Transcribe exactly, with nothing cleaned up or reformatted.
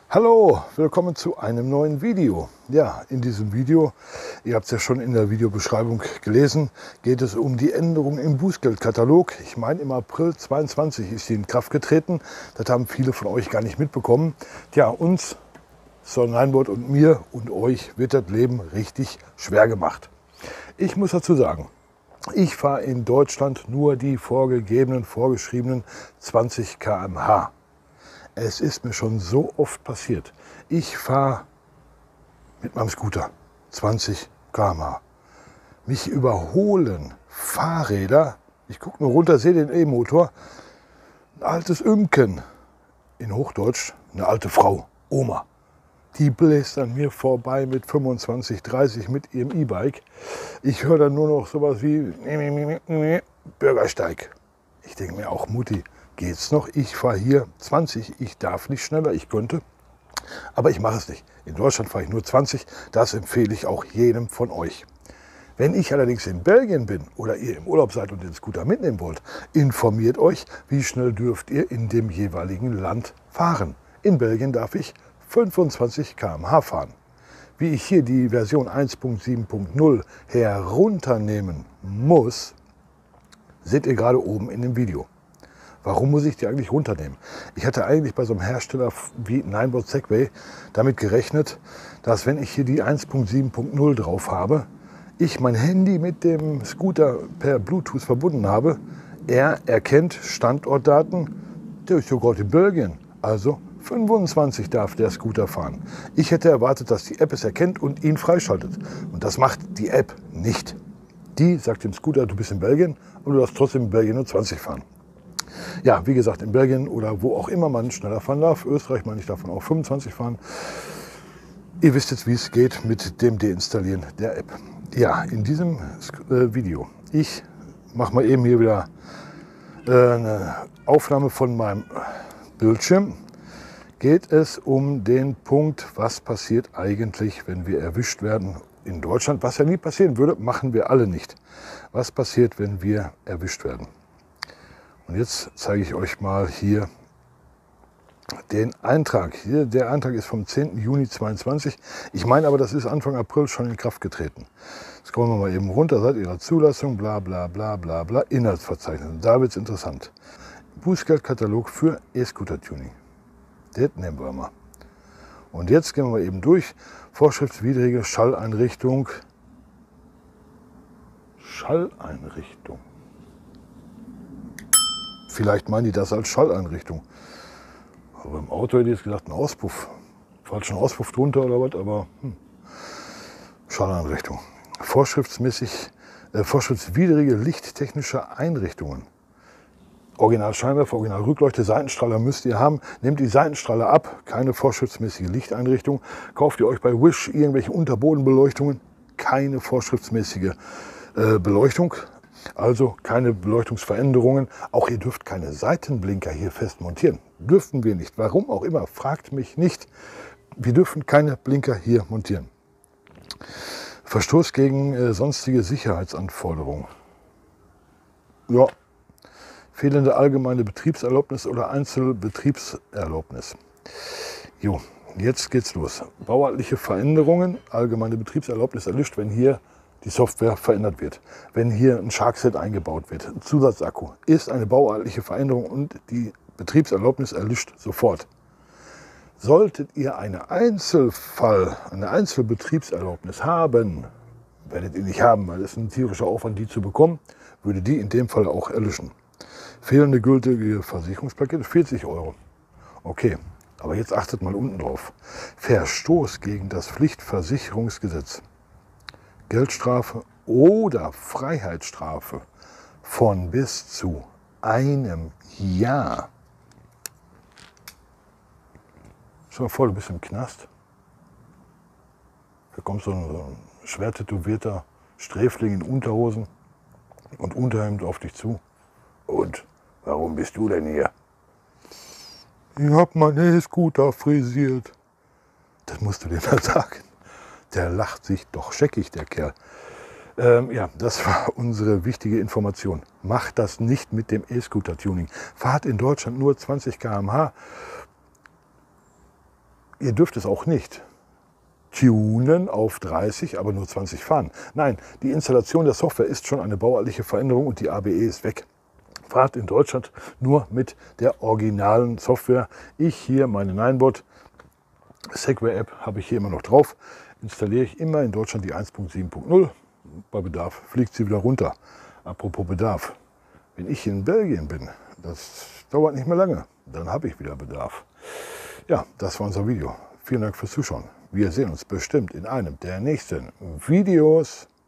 Hallo, willkommen zu einem neuen Video. Ja, in diesem Video, ihr habt es ja schon in der Videobeschreibung gelesen, geht es um die Änderung im Bußgeldkatalog. Ich meine, im April zweiundzwanzig ist sie in Kraft getreten. Das haben viele von euch gar nicht mitbekommen. Tja, uns, Sören Reinbold und mir und euch wird das Leben richtig schwer gemacht. Ich muss dazu sagen, ich fahre in Deutschland nur die vorgegebenen, vorgeschriebenen zwanzig Kilometer pro Stunde. Es ist mir schon so oft passiert. Ich fahre mit meinem Scooter zwanzig Kilometer pro Stunde. Mich überholen Fahrräder. Ich gucke nur runter, sehe den E-Motor. Ein altes Ümken. In Hochdeutsch eine alte Frau, Oma. Die bläst an mir vorbei mit fünfundzwanzig, dreißig mit ihrem E-Bike. Ich höre dann nur noch sowas wie Bürgersteig. Ich denke mir auch, Mutti, geht's noch? Ich fahre hier zwanzig, ich darf nicht schneller, ich könnte, aber ich mache es nicht. In Deutschland fahre ich nur zwanzig, das empfehle ich auch jedem von euch. Wenn ich allerdings in Belgien bin oder ihr im Urlaub seid und den Scooter mitnehmen wollt, informiert euch, wie schnell dürft ihr in dem jeweiligen Land fahren. In Belgien darf ich fünfundzwanzig Kilometer pro Stunde fahren. Wie ich hier die Version eins Punkt sieben Punkt null herunternehmen muss, seht ihr gerade oben in dem Video. Warum muss ich die eigentlich runternehmen? Ich hatte eigentlich bei so einem Hersteller wie Ninebot Segway damit gerechnet, dass wenn ich hier die eins Punkt sieben Punkt null drauf habe, ich mein Handy mit dem Scooter per Bluetooth verbunden habe, er erkennt Standortdaten, der ist ja gerade in Belgien, also fünfundzwanzig darf der Scooter fahren. Ich hätte erwartet, dass die App es erkennt und ihn freischaltet. Und das macht die App nicht. Die sagt dem Scooter, du bist in Belgien und du darfst trotzdem in Belgien nur zwanzig fahren. Ja, wie gesagt, in Belgien oder wo auch immer man schneller fahren darf. Österreich meine ich davon auch fünfundzwanzig fahren. Ihr wisst jetzt, wie es geht mit dem Deinstallieren der App. Ja, in diesem äh, Video, ich mache mal eben hier wieder äh, eine Aufnahme von meinem Bildschirm, geht es um den Punkt, was passiert eigentlich, wenn wir erwischt werden in Deutschland. Was ja nie passieren würde, machen wir alle nicht. Was passiert, wenn wir erwischt werden? Und jetzt zeige ich euch mal hier den Eintrag. Hier, der Eintrag ist vom zehnten Juni zweiundzwanzig. Ich meine aber, das ist Anfang April schon in Kraft getreten. Scrollen wir mal eben runter, seit ihrer Zulassung, bla bla bla bla bla, Inhaltsverzeichnis. Da wird es interessant. Bußgeldkatalog für E-Scooter-Tuning. Das nehmen wir mal. Und jetzt gehen wir mal eben durch. Vorschriftswidrige Schalleinrichtung. Schalleinrichtung. Vielleicht meinen die das als Schalleinrichtung. Aber im Auto hätte ich jetzt gesagt, ein Auspuff. Falschen Auspuff drunter oder was, aber hm. Schalleinrichtung. Vorschriftsmäßig, äh, vorschriftswidrige lichttechnische Einrichtungen. Original Scheinwerfer, Original Rückleuchte, Seitenstrahler müsst ihr haben. Nehmt die Seitenstrahler ab, keine vorschriftsmäßige Lichteinrichtung. Kauft ihr euch bei Wish irgendwelche Unterbodenbeleuchtungen, keine vorschriftsmäßige äh, Beleuchtung. Also keine Beleuchtungsveränderungen. Auch ihr dürft keine Seitenblinker hier fest montieren. Dürfen wir nicht. Warum auch immer, fragt mich nicht. Wir dürfen keine Blinker hier montieren. Verstoß gegen äh, sonstige Sicherheitsanforderungen. Ja. Fehlende allgemeine Betriebserlaubnis oder Einzelbetriebserlaubnis. Jo, jetzt geht's los. Bauartliche Veränderungen, allgemeine Betriebserlaubnis erlischt, wenn hier die Software verändert wird. Wenn hier ein Sharkset eingebaut wird, ein Zusatzakku, ist eine bauartliche Veränderung und die Betriebserlaubnis erlischt sofort. Solltet ihr eine Einzelfall, eine Einzelbetriebserlaubnis haben, werdet ihr nicht haben, weil es ein tierischer Aufwand, die zu bekommen, würde die in dem Fall auch erlischen. Fehlende gültige Versicherungsplakette, vierzig Euro. Okay, aber jetzt achtet mal unten drauf. Verstoß gegen das Pflichtversicherungsgesetz. Geldstrafe oder Freiheitsstrafe von bis zu einem Jahr. Stell dir mal vor, du bist im Knast. Da kommt so ein, so ein schwer tätowierter Sträfling in Unterhosen und Unterhemd auf dich zu. Und warum bist du denn hier? Ich hab meinen E-Scooter frisiert. Das musst du dir mal sagen. Der lacht sich doch scheckig, der Kerl. Ähm, ja, das war unsere wichtige Information. Macht das nicht mit dem E-Scooter-Tuning. Fahrt in Deutschland nur zwanzig Kilometer pro Stunde. ihr dürft es auch nicht tunen auf dreißig, aber nur zwanzig fahren. Nein, die Installation der Software ist schon eine bauartige Veränderung und die A B E ist weg. Fahrt in Deutschland nur mit der originalen Software. Ich hier meine Ninebot Segway App habe ich hier immer noch drauf. Installiere ich immer in Deutschland die eins Punkt sieben Punkt null. Bei Bedarf fliegt sie wieder runter. Apropos Bedarf. Wenn ich in Belgien bin, das dauert nicht mehr lange, dann habe ich wieder Bedarf. Ja, das war unser Video. Vielen Dank fürs Zuschauen. Wir sehen uns bestimmt in einem der nächsten Videos.